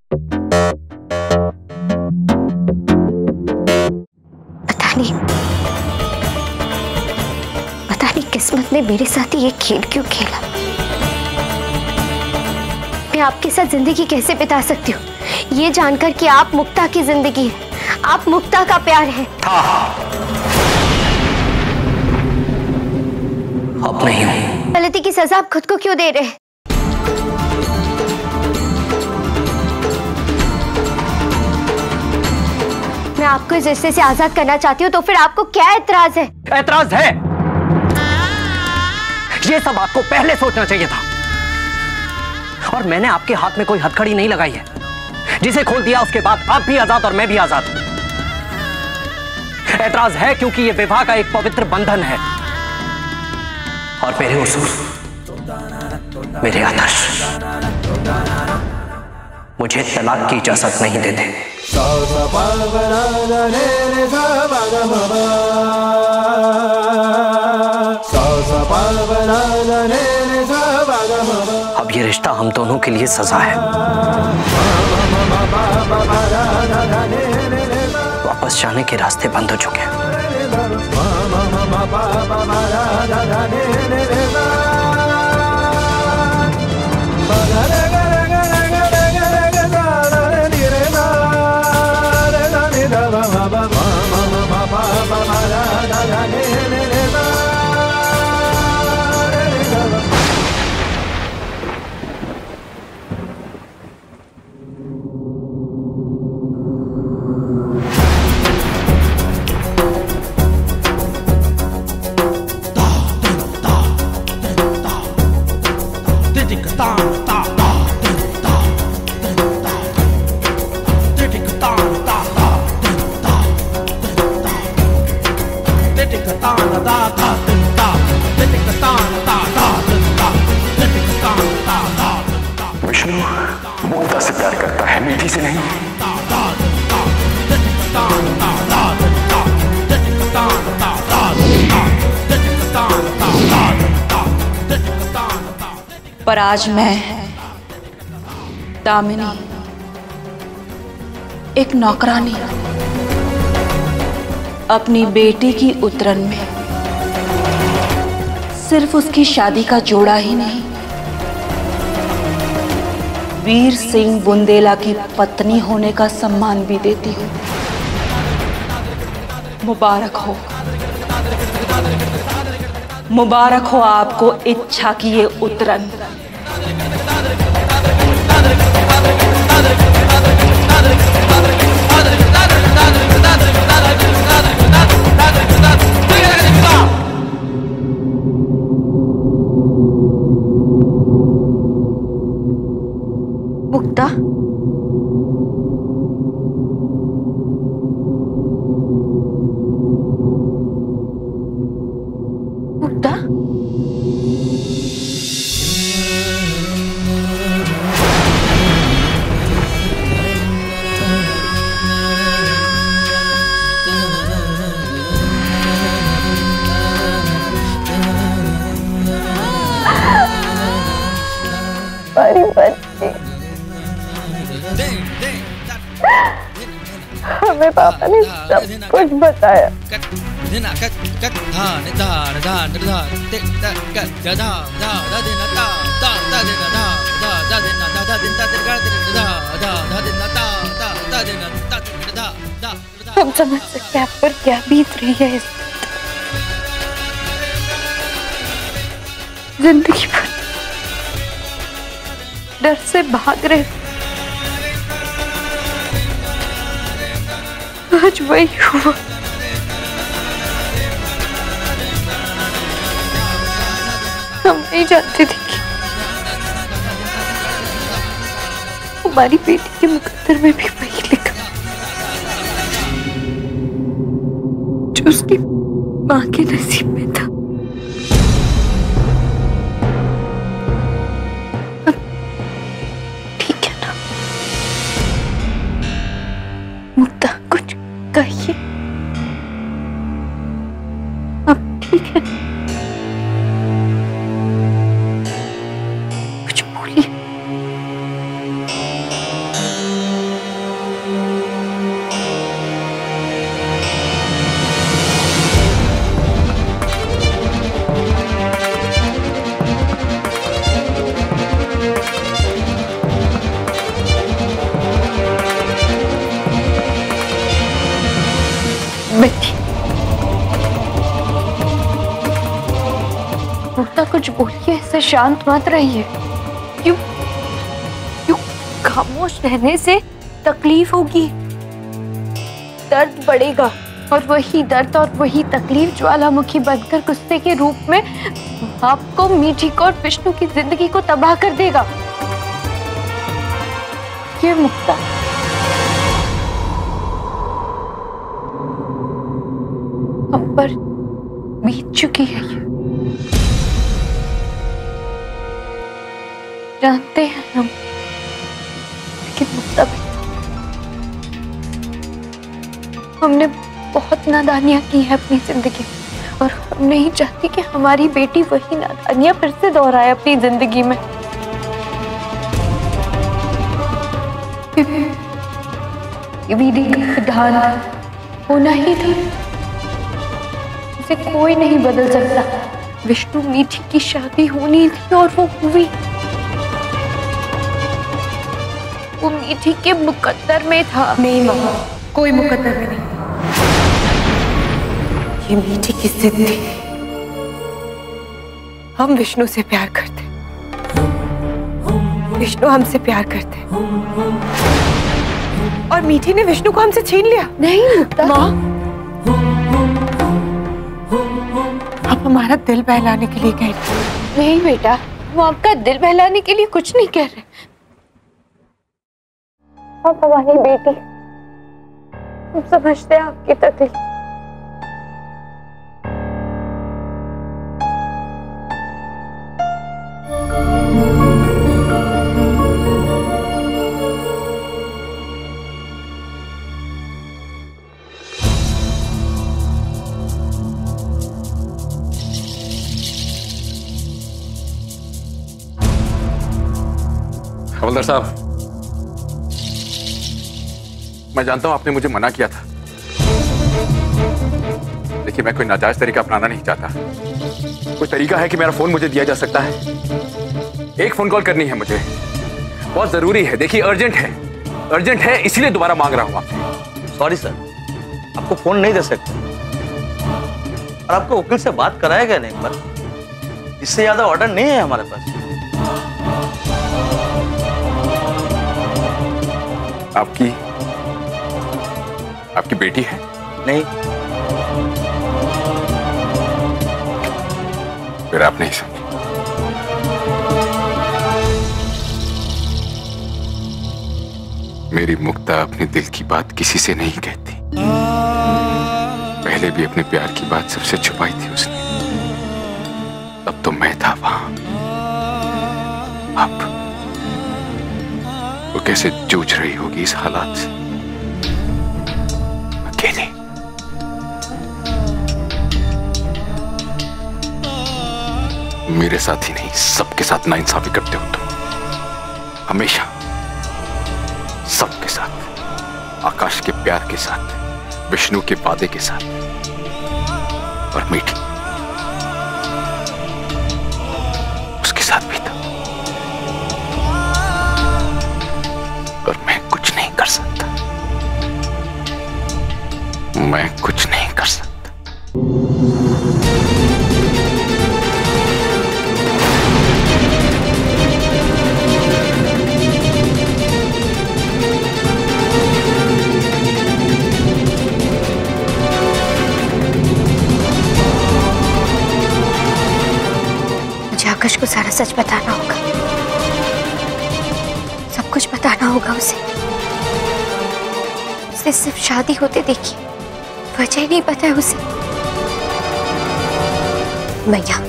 पता नहीं किस्मत ने मेरे साथ ये खेल क्यों खेला। मैं आपके साथ जिंदगी कैसे बिता सकती हूँ ये जानकर कि आप मुक्ता की जिंदगी है, आप मुक्ता का प्यार है। अब नहीं हूं। गलती की सजा आप खुद को क्यों दे रहे हैं? मैं आपको इस रिश्ते से आजाद करना चाहती हूँ, तो फिर आपको क्या एतराज है? एतराज है, ये सब आपको पहले सोचना चाहिए था। और मैंने आपके हाथ में कोई हथकड़ी नहीं लगाई है। जिसे खोल दिया उसके बाद आप भी आजाद और मैं भी आजाद। एतराज है क्योंकि यह विवाह का एक पवित्र बंधन है और मेरे उसूल, मेरे आदर्श मुझे तलाक की इजाजत नहीं देते। अब ये रिश्ता हम दोनों के लिए सजा है। वापस जाने के रास्ते बंद हो चुके हैं। विष्णु मुक्ता से प्यार करता है, मीठी से नहीं। पर आज मैं दामिनी, एक नौकरानी, अपनी बेटी की उतरन में सिर्फ उसकी शादी का जोड़ा ही नहीं, वीर सिंह बुंदेला की पत्नी होने का सम्मान भी देती हूँ। मुबारक हो, मुबारक हो आपको इच्छा की ये उतरन। मुक्ता, मुक्ता, हमारी बच्ची, हमें पापा ने सब कुछ बताया। हम समझ सकते हैं आप पर क्या बीत रही है इस जिंदगी भर डर से भाग रहे। आज वही हुआ। हम नहीं जानते थे कि हमारी बेटी के मुकद्दर में भी वही लिखा जो उसकी माँ के नसीब में था। ठीक है ना मुक्ता, कुछ कहिए। अब ठीक है, कुछ बोलिए। शांत मत रहिए। क्यों खामोश रहने से तकलीफ होगी, दर्द बढ़ेगा, और वही दर्द और वही तकलीफ ज्वालामुखी बनकर गुस्से के रूप में आपको, मीठी को और विष्णु की जिंदगी को तबाह कर देगा। ये मुक्ता हम पर बीत चुकी है, ये जानते हैं हम, लेकिन मुक्ता हमने बहुत नादानियां की है अपनी जिंदगी में, और हम नहीं चाहती कि हमारी बेटी वही नादानियां फिर से दोहराए अपनी जिंदगी में। ये विधि का विधान होना ही था, इसे कोई नहीं बदल सकता। विष्णु मीठी की शादी होनी थी और वो हुई। वो मीठी के मुकद्दर में था। नहीं माँ, कोई मुकद्दर में नहीं। ये मीठी की जिद थी। हम विष्णु से प्यार करते, विष्णु हमसे प्यार करते, और मीठी ने विष्णु को हमसे छीन लिया। नहीं मुक्ता। माँ, आप हमारा दिल बहलाने के लिए कह रही हैं। नहीं बेटा, वो आपका दिल बहलाने के लिए कुछ नहीं कह रहे। आप हमारी बेटी, हम समझते हैं आपकी तकलीफ। हवलदार साहब, मैं जानता हूं आपने मुझे मना किया था, लेकिन मैं कोई नाजायज तरीका अपनाना नहीं चाहता। कोई तरीका है कि मेरा फोन मुझे दिया जा सकता है? एक फोन कॉल करनी है मुझे, बहुत जरूरी है। देखिए अर्जेंट है, इसीलिए दोबारा मांग रहा हूं आपसे। सॉरी सर, आपको फोन नहीं दे सकते। और आपको वकील से बात कराया गया नहीं, पर इससे ज्यादा ऑर्डर नहीं है हमारे पास। आपकी बेटी है? नहीं। फिर आप नहीं समझे। मेरी मुक्ता अपने दिल की बात किसी से नहीं कहती। पहले भी अपने प्यार की बात सबसे छुपाई थी उसने। तब तो मैं था वहां। अब वो कैसे जूझ रही होगी इस हालात से, अकेले। मेरे साथ ही नहीं, सबके साथ नाइंसाफी करते हो तुम, हमेशा सबके साथ। आकाश के प्यार के साथ, विष्णु के वादे के साथ, और मीठी उसके साथ भी था। और मैं कुछ नहीं कर सकता, मैं कुछ नहीं कर सकता। मुझे आकाश को सारा सच बताना होगा, सब कुछ बताना होगा उसे। उसे सिर्फ शादी होते देखी, वजह ही नहीं पता है उसे। मैया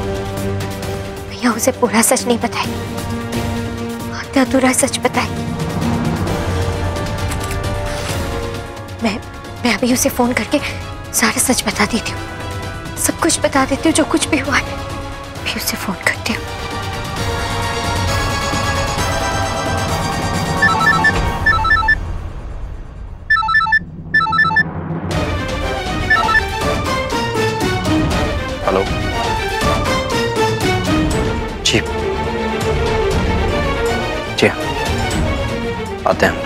उसे पूरा सच नहीं बताएगी, आधा अधूरा सच बताएगी। मैं अभी उसे फोन करके सारा सच बता देती हूँ, सब कुछ बता देती हूँ जो कुछ भी हुआ है। अभी उसे फोन करती हूँ। हेलो जी, जी आते हैं।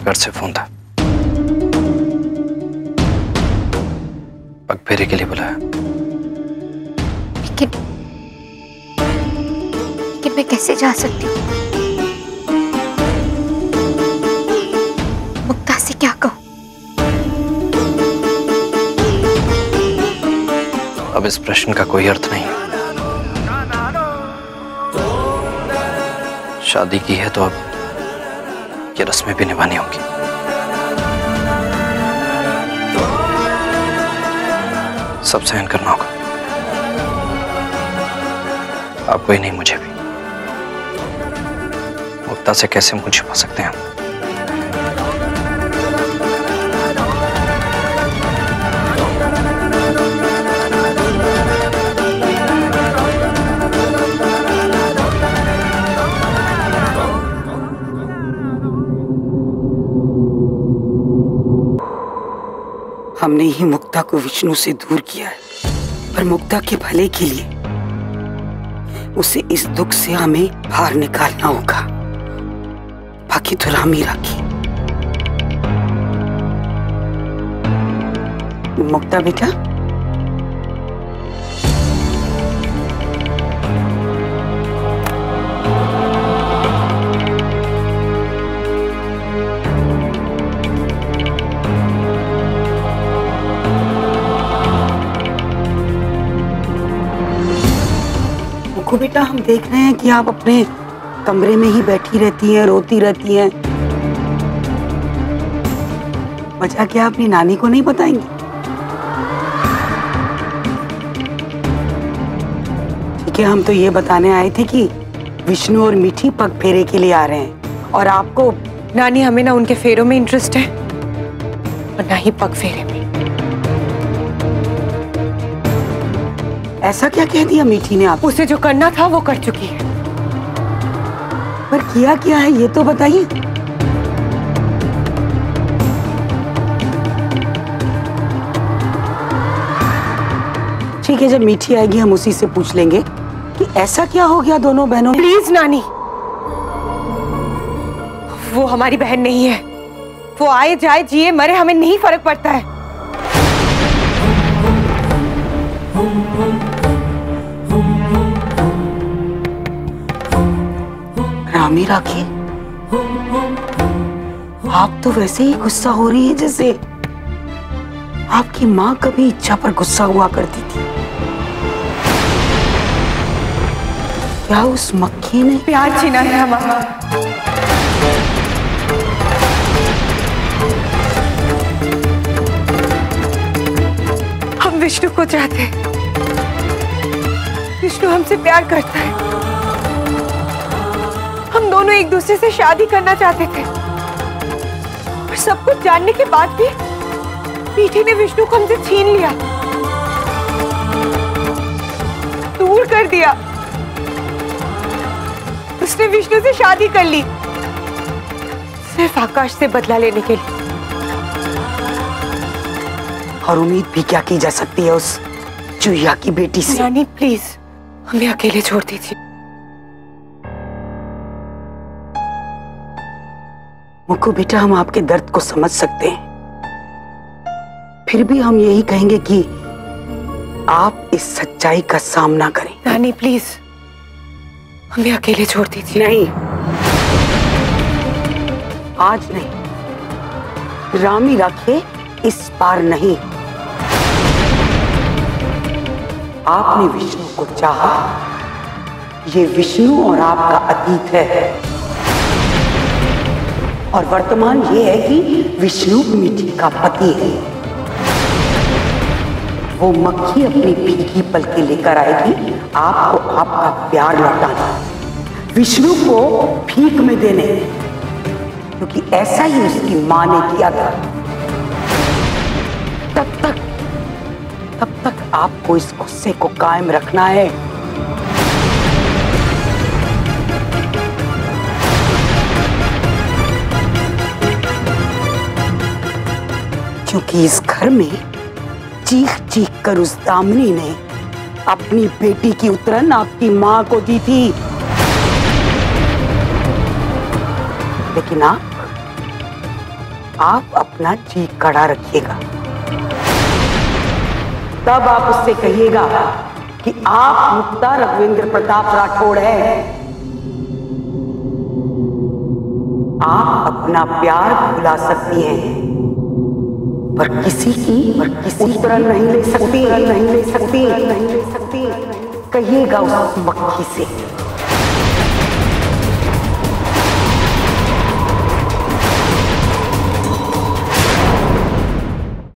घर से फोन था, पग फेरे के लिए बुलाया। लेकिन मैं कैसे जा सकती हूँ? मुक्ता से क्या कहूँ? अब इस प्रश्न का कोई अर्थ नहीं। शादी की है तो अब ये रस्में भी निभानी होंगी। सब सहन करना होगा, आपको ही नहीं मुझे भी। मुक्ता से कैसे मुंह छुपा सकते हैं हम? हमने ही मुक्ता को विष्णु से दूर किया है, पर मुक्ता के भले के लिए उसे इस दुख से हमें बाहर निकालना होगा। बाकी तो राम ही राखी। मुक्ता बेटा, बेटा हम देख रहे हैं कि आप अपने कमरे में ही बैठी रहती हैं, रोती रहती हैं। वजह क्या अपनी नानी को नहीं बताएंगी? ठीक है, हम तो ये बताने आए थे कि विष्णु और मीठी पग फेरे के लिए आ रहे हैं और आपको। नानी, हमें ना उनके फेरों में इंटरेस्ट है और ना ही पग फेरे में। ऐसा क्या कह दिया मीठी ने आप? उसे जो करना था वो कर चुकी है। पर किया क्या है ये तो बताइए। ठीक है, जब मीठी आएगी हम उसी से पूछ लेंगे कि ऐसा क्या हो गया दोनों बहनों। प्लीज नानी, वो हमारी बहन नहीं है। वो आए जाए जिए मरे हमें नहीं फर्क पड़ता है। रामी राखी, आप तो वैसे ही गुस्सा हो रही है जैसे आपकी माँ कभी इच्छा पर गुस्सा हुआ करती थी। क्या उस मक्खी ने प्यार छीना है हमारा? हम विष्णु को चाहते हैं। विष्णु हमसे प्यार करता है। हम दोनों एक दूसरे से शादी करना चाहते थे, पर सब कुछ जानने के बाद भी मीठी ने विष्णु को हमसे छीन लिया, दूर कर दिया। उसने विष्णु से शादी कर ली सिर्फ आकाश से बदला लेने के लिए। और उम्मीद भी क्या की जा सकती है उस चुहिया की बेटी से? नानी प्लीज, हमें अकेले छोड़ दीजिए। मुक्कू बेटा, हम आपके दर्द को समझ सकते हैं, फिर भी हम यही कहेंगे कि आप इस सच्चाई का सामना करें। नानी प्लीज, हमें अकेले छोड़ दीजिए। नहीं, आज नहीं, रामी राखे इस बार नहीं। आपने विष्णु को चाहा, ये विष्णु और आपका अतीत है, और वर्तमान ये है कि विष्णु मीठी का पति है। वो मक्खी अपनी भीगी पलकें लेकर आएगी आपको आपका प्यार लौटाना, विष्णु को भीख में देने, क्योंकि ऐसा ही उसकी मां ने किया था। तब तक आपको इस गुस्से को कायम रखना है। क्योंकि इस घर में चीख चीख कर उस दामिनी ने अपनी बेटी की उतरन आपकी मां को दी थी, लेकिन आप अपना जी कड़ा रखिएगा। तब आप उससे कहिएगा कि आप मुक्ता रघुवेंद्र प्रताप राठौड़ हैं। आप अपना प्यार भुला सकती हैं, पर किसी की उत्तरन नहीं ले सकती, नहीं ले सकती, नहीं ले सकती। कहिएगा उस मक्खी से